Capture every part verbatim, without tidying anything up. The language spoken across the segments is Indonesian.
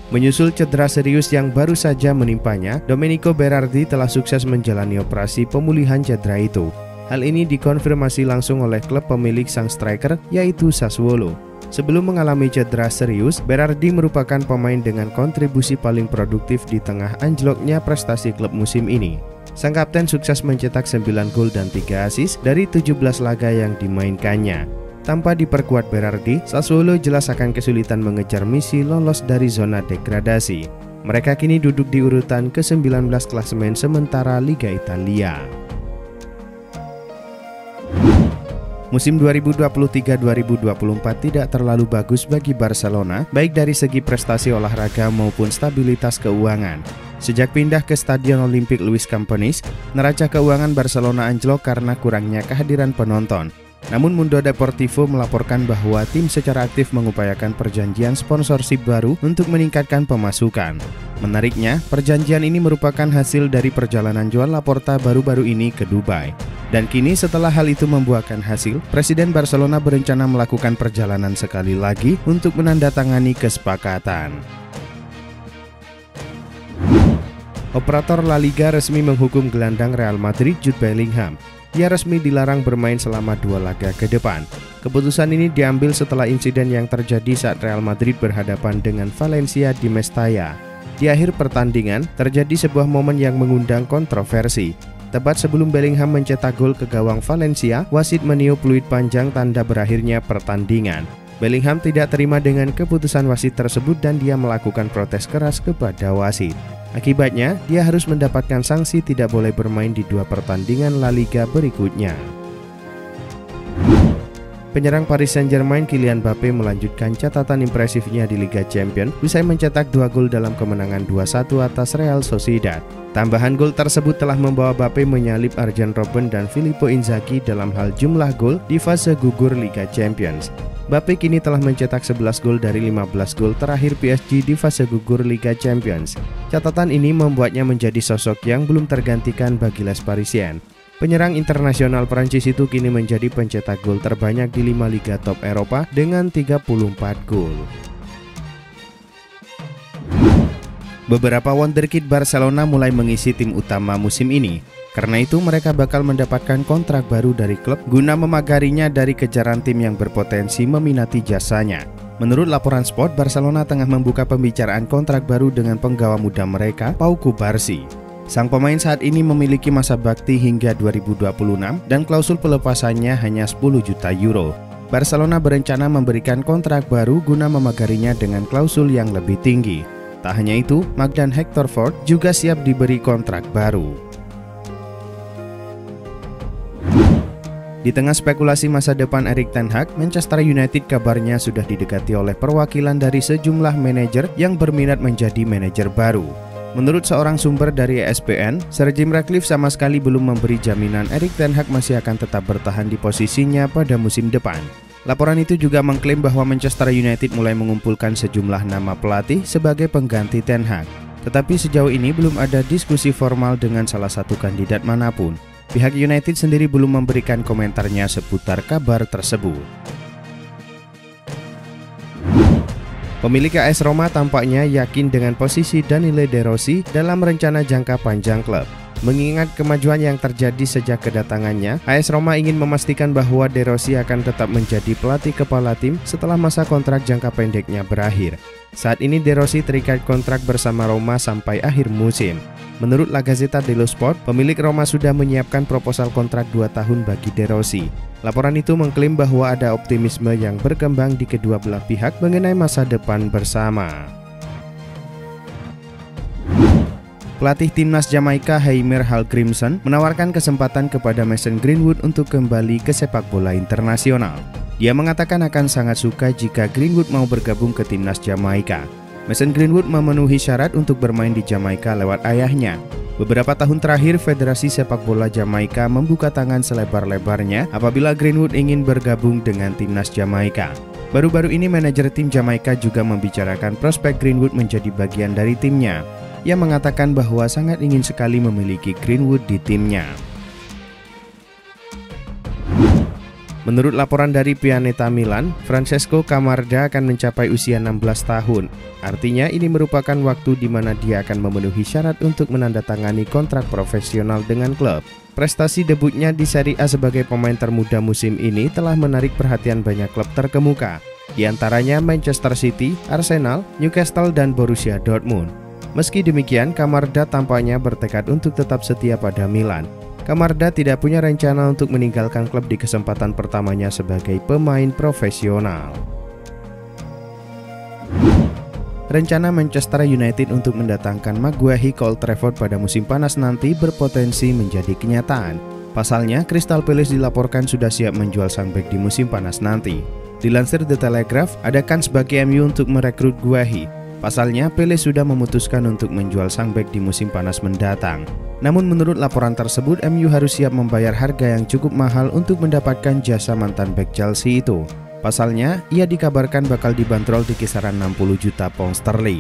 Menyusul cedera serius yang baru saja menimpanya, Domenico Berardi telah sukses menjalani operasi pemulihan cedera itu. Hal ini dikonfirmasi langsung oleh klub pemilik sang striker, yaitu Sassuolo. Sebelum mengalami cedera serius, Berardi merupakan pemain dengan kontribusi paling produktif di tengah anjloknya prestasi klub musim ini. Sang kapten sukses mencetak sembilan gol dan tiga assist dari tujuh belas laga yang dimainkannya. Tanpa diperkuat Berardi, Sassuolo jelas akan kesulitan mengejar misi lolos dari zona degradasi. Mereka kini duduk di urutan ke sembilan belas klasemen sementara Liga Italia. Musim dua ribu dua puluh tiga dua ribu dua puluh empat tidak terlalu bagus bagi Barcelona, baik dari segi prestasi olahraga maupun stabilitas keuangan. Sejak pindah ke Stadion Olimpik Luis Companys, neraca keuangan Barcelona anjlok karena kurangnya kehadiran penonton. Namun Mundo Deportivo melaporkan bahwa tim secara aktif mengupayakan perjanjian sponsorship baru untuk meningkatkan pemasukan. Menariknya, perjanjian ini merupakan hasil dari perjalanan Joan Laporta baru-baru ini ke Dubai. Dan kini setelah hal itu membuahkan hasil, Presiden Barcelona berencana melakukan perjalanan sekali lagi untuk menandatangani kesepakatan. Operator La Liga resmi menghukum gelandang Real Madrid Jude Bellingham. Ia resmi dilarang bermain selama dua laga ke depan. Keputusan ini diambil setelah insiden yang terjadi saat Real Madrid berhadapan dengan Valencia di Mestalla. Di akhir pertandingan, terjadi sebuah momen yang mengundang kontroversi. Tepat sebelum Bellingham mencetak gol ke gawang Valencia, wasit meniup peluit panjang tanda berakhirnya pertandingan. Bellingham tidak terima dengan keputusan wasit tersebut dan dia melakukan protes keras kepada wasit. Akibatnya, dia harus mendapatkan sanksi tidak boleh bermain di dua pertandingan La Liga berikutnya. Penyerang Paris Saint-Germain Kylian Mbappe melanjutkan catatan impresifnya di Liga Champions usai mencetak dua gol dalam kemenangan dua satu atas Real Sociedad. Tambahan gol tersebut telah membawa Mbappe menyalip Arjen Robben dan Filippo Inzaghi dalam hal jumlah gol di fase gugur Liga Champions. Mbappe kini telah mencetak sebelas gol dari lima belas gol terakhir P S G di fase gugur Liga Champions. Catatan ini membuatnya menjadi sosok yang belum tergantikan bagi Les Parisiens. Penyerang internasional Prancis itu kini menjadi pencetak gol terbanyak di lima liga top Eropa dengan tiga puluh empat gol. Beberapa wonderkid Barcelona mulai mengisi tim utama musim ini. Karena itu mereka bakal mendapatkan kontrak baru dari klub guna memagarinya dari kejaran tim yang berpotensi meminati jasanya. Menurut laporan Sport, Barcelona tengah membuka pembicaraan kontrak baru dengan penggawa muda mereka, Pau Cubarsí. Sang pemain saat ini memiliki masa bakti hingga dua ribu dua puluh enam dan klausul pelepasannya hanya sepuluh juta euro. Barcelona berencana memberikan kontrak baru guna memagarinya dengan klausul yang lebih tinggi. Tak hanya itu, Marc dan Hector Ford juga siap diberi kontrak baru. Di tengah spekulasi masa depan Erik ten Hag, Manchester United kabarnya sudah didekati oleh perwakilan dari sejumlah manajer yang berminat menjadi manajer baru. Menurut seorang sumber dari E S P N, Sir Jim Ratcliffe sama sekali belum memberi jaminan Erik ten Hag masih akan tetap bertahan di posisinya pada musim depan. Laporan itu juga mengklaim bahwa Manchester United mulai mengumpulkan sejumlah nama pelatih sebagai pengganti ten Hag. Tetapi sejauh ini belum ada diskusi formal dengan salah satu kandidat manapun. Pihak United sendiri belum memberikan komentarnya seputar kabar tersebut. Pemilik A S Roma tampaknya yakin dengan posisi Daniele De Rossi dalam rencana jangka panjang klub. Mengingat kemajuan yang terjadi sejak kedatangannya, A S Roma ingin memastikan bahwa De Rossi akan tetap menjadi pelatih kepala tim setelah masa kontrak jangka pendeknya berakhir. Saat ini De Rossi terikat kontrak bersama Roma sampai akhir musim. Menurut La Gazzetta dello Sport, pemilik Roma sudah menyiapkan proposal kontrak dua tahun bagi De Rossi. Laporan itu mengklaim bahwa ada optimisme yang berkembang di kedua belah pihak mengenai masa depan bersama. Pelatih timnas Jamaika Heimer Hallgrímsson menawarkan kesempatan kepada Mason Greenwood untuk kembali ke sepak bola internasional. Dia mengatakan akan sangat suka jika Greenwood mau bergabung ke timnas Jamaika. Mason Greenwood memenuhi syarat untuk bermain di Jamaika lewat ayahnya. Beberapa tahun terakhir, Federasi Sepak Bola Jamaika membuka tangan selebar-lebarnya apabila Greenwood ingin bergabung dengan timnas Jamaika. Baru-baru ini manajer tim Jamaika juga membicarakan prospek Greenwood menjadi bagian dari timnya. Ia mengatakan bahwa sangat ingin sekali memiliki Greenwood di timnya. Menurut laporan dari Pianeta Milan, Francesco Camarda akan mencapai usia enam belas tahun. Artinya ini merupakan waktu di mana dia akan memenuhi syarat untuk menandatangani kontrak profesional dengan klub. Prestasi debutnya di Serie A sebagai pemain termuda musim ini telah menarik perhatian banyak klub terkemuka, di antaranya Manchester City, Arsenal, Newcastle, dan Borussia Dortmund. Meski demikian, Camarda tampaknya bertekad untuk tetap setia pada Milan. Camarda tidak punya rencana untuk meninggalkan klub di kesempatan pertamanya sebagai pemain profesional. Rencana Manchester United untuk mendatangkan Maguire ke Old Trafford pada musim panas nanti berpotensi menjadi kenyataan. Pasalnya, Crystal Palace dilaporkan sudah siap menjual sang bek di musim panas nanti. Dilansir The Telegraph, ada kans bagi M U untuk merekrut Guehi. Pasalnya, Palace sudah memutuskan untuk menjual sang bek di musim panas mendatang. Namun menurut laporan tersebut, M U harus siap membayar harga yang cukup mahal untuk mendapatkan jasa mantan bek Chelsea itu. Pasalnya, ia dikabarkan bakal dibanderol di kisaran enam puluh juta pound sterling.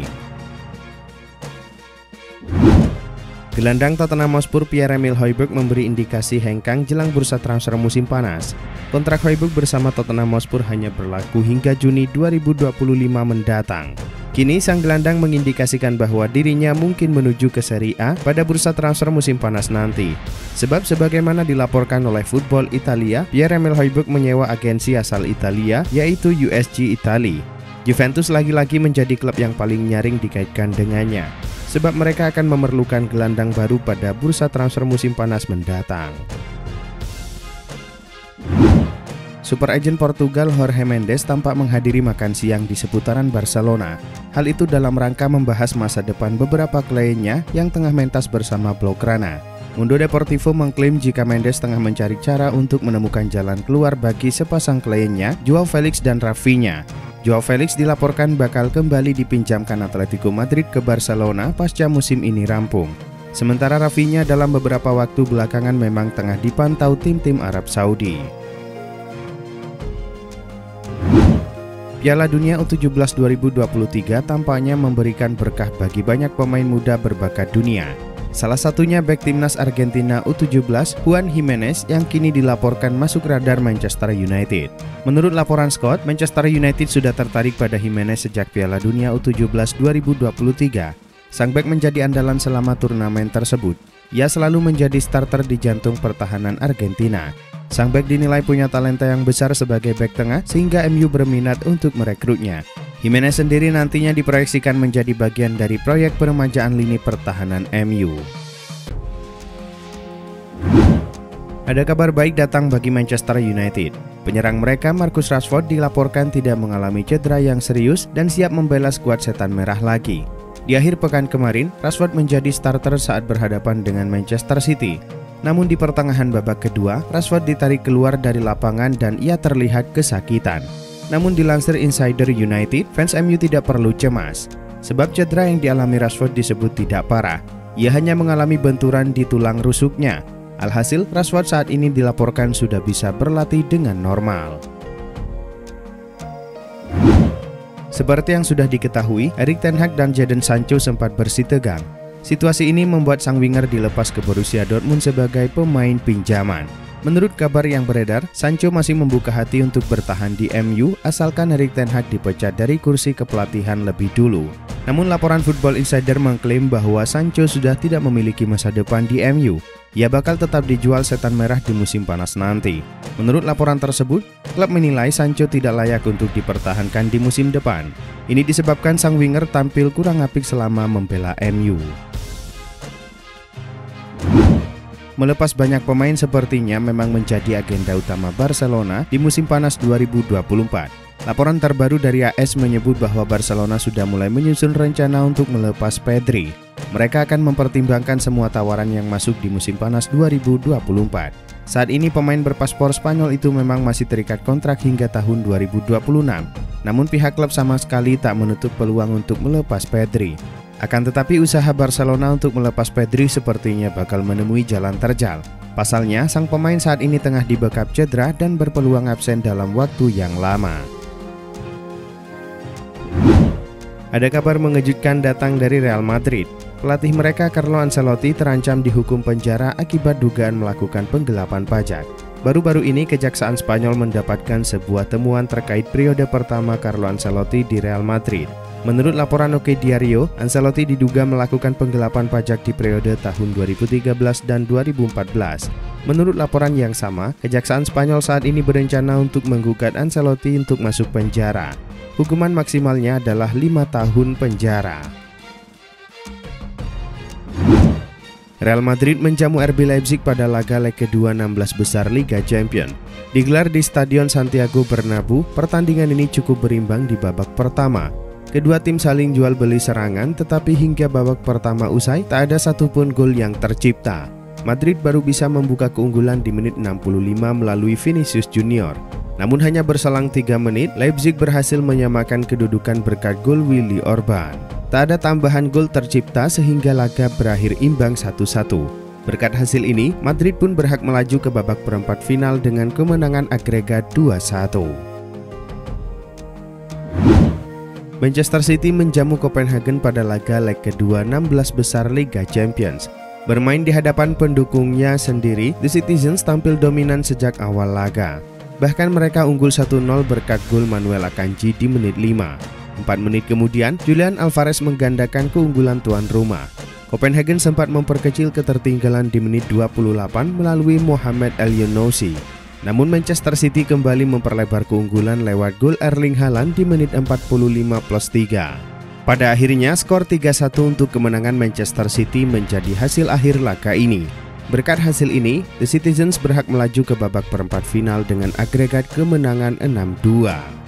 Gelandang Tottenham Hotspur Pierre-Emile Højbjerg memberi indikasi hengkang jelang bursa transfer musim panas. Kontrak Højbjerg bersama Tottenham Hotspur hanya berlaku hingga Juni dua ribu dua puluh lima mendatang. Kini sang gelandang mengindikasikan bahwa dirinya mungkin menuju ke Serie A pada bursa transfer musim panas nanti. Sebab sebagaimana dilaporkan oleh Football Italia, Pierre-Emile Højbjerg menyewa agensi asal Italia yaitu U S G Italy. Juventus lagi-lagi menjadi klub yang paling nyaring dikaitkan dengannya, sebab mereka akan memerlukan gelandang baru pada bursa transfer musim panas mendatang. Super agent Portugal Jorge Mendes tampak menghadiri makan siang di seputaran Barcelona. Hal itu dalam rangka membahas masa depan beberapa kliennya yang tengah mentas bersama Blaugrana. Mundo Deportivo mengklaim jika Mendes tengah mencari cara untuk menemukan jalan keluar bagi sepasang kliennya, Joao Felix dan Rafinha. Joao Felix dilaporkan bakal kembali dipinjamkan Atletico Madrid ke Barcelona pasca musim ini rampung. Sementara Rafinha dalam beberapa waktu belakangan memang tengah dipantau tim-tim Arab Saudi. Piala Dunia U tujuh belas dua ribu dua puluh tiga tampaknya memberikan berkah bagi banyak pemain muda berbakat dunia. Salah satunya bek timnas Argentina U tujuh belas, Juan Jimenez, yang kini dilaporkan masuk radar Manchester United. Menurut laporan Scott, Manchester United sudah tertarik pada Jimenez sejak Piala Dunia U tujuh belas dua ribu dua puluh tiga. Sang bek menjadi andalan selama turnamen tersebut. Ia selalu menjadi starter di jantung pertahanan Argentina. Sang bek dinilai punya talenta yang besar sebagai bek tengah sehingga M U berminat untuk merekrutnya. Jimenez sendiri nantinya diproyeksikan menjadi bagian dari proyek peremajaan lini pertahanan M U. Ada kabar baik datang bagi Manchester United. Penyerang mereka Marcus Rashford dilaporkan tidak mengalami cedera yang serius dan siap membela skuad setan merah lagi. Di akhir pekan kemarin, Rashford menjadi starter saat berhadapan dengan Manchester City. Namun di pertengahan babak kedua, Rashford ditarik keluar dari lapangan dan ia terlihat kesakitan. Namun dilansir Insider United, fans M U tidak perlu cemas. Sebab cedera yang dialami Rashford disebut tidak parah. Ia hanya mengalami benturan di tulang rusuknya. Alhasil, Rashford saat ini dilaporkan sudah bisa berlatih dengan normal. Seperti yang sudah diketahui, Erik ten Hag dan Jadon Sancho sempat bersitegang. Situasi ini membuat sang winger dilepas ke Borussia Dortmund sebagai pemain pinjaman. Menurut kabar yang beredar, Sancho masih membuka hati untuk bertahan di M U asalkan Erik ten Hag dipecat dari kursi kepelatihan lebih dulu. Namun laporan Football Insider mengklaim bahwa Sancho sudah tidak memiliki masa depan di M U. Ia bakal tetap dijual setan merah di musim panas nanti. Menurut laporan tersebut, klub menilai Sancho tidak layak untuk dipertahankan di musim depan. Ini disebabkan sang winger tampil kurang apik selama membela M U. Melepas banyak pemain sepertinya memang menjadi agenda utama Barcelona di musim panas dua ribu dua puluh empat. Laporan terbaru dari A S menyebut bahwa Barcelona sudah mulai menyusun rencana untuk melepas Pedri. Mereka akan mempertimbangkan semua tawaran yang masuk di musim panas dua ribu dua puluh empat. Saat ini pemain berpaspor Spanyol itu memang masih terikat kontrak hingga tahun dua ribu dua puluh enam. Namun pihak klub sama sekali tak menutup peluang untuk melepas Pedri. Akan tetapi usaha Barcelona untuk melepas Pedri sepertinya bakal menemui jalan terjal. Pasalnya, sang pemain saat ini tengah dibekap cedera dan berpeluang absen dalam waktu yang lama. Ada kabar mengejutkan datang dari Real Madrid. Pelatih mereka Carlo Ancelotti terancam dihukum penjara akibat dugaan melakukan penggelapan pajak. Baru-baru ini Kejaksaan Spanyol mendapatkan sebuah temuan terkait periode pertama Carlo Ancelotti di Real Madrid. Menurut laporan Oke Diario, Ancelotti diduga melakukan penggelapan pajak di periode tahun dua ribu tiga belas dan dua ribu empat belas. Menurut laporan yang sama, Kejaksaan Spanyol saat ini berencana untuk menggugat Ancelotti untuk masuk penjara. Hukuman maksimalnya adalah lima tahun penjara. Real Madrid menjamu R B Leipzig pada laga leg kedua enam belas besar Liga Champions. Digelar di Stadion Santiago Bernabeu, pertandingan ini cukup berimbang di babak pertama. Kedua tim saling jual beli serangan, tetapi hingga babak pertama usai, tak ada satupun gol yang tercipta. Madrid baru bisa membuka keunggulan di menit enam puluh lima melalui Vinicius Junior. Namun hanya berselang tiga menit, Leipzig berhasil menyamakan kedudukan berkat gol Willy Orban. Tak ada tambahan gol tercipta sehingga laga berakhir imbang satu satu. Berkat hasil ini, Madrid pun berhak melaju ke babak perempat final dengan kemenangan agregat dua satu. Manchester City menjamu Copenhagen pada laga leg kedua enam belas besar Liga Champions. Bermain di hadapan pendukungnya sendiri, The Citizens tampil dominan sejak awal laga. Bahkan mereka unggul satu nol berkat gol Manuel Akanji di menit lima. Empat menit kemudian, Julian Alvarez menggandakan keunggulan tuan rumah. Copenhagen sempat memperkecil ketertinggalan di menit dua puluh delapan melalui Mohamed Elyounoussi. Namun Manchester City kembali memperlebar keunggulan lewat gol Erling Haaland di menit empat puluh lima plus tiga. Pada akhirnya, skor tiga satu untuk kemenangan Manchester City menjadi hasil akhir laga ini. Berkat hasil ini, The Citizens berhak melaju ke babak perempat final dengan agregat kemenangan enam dua.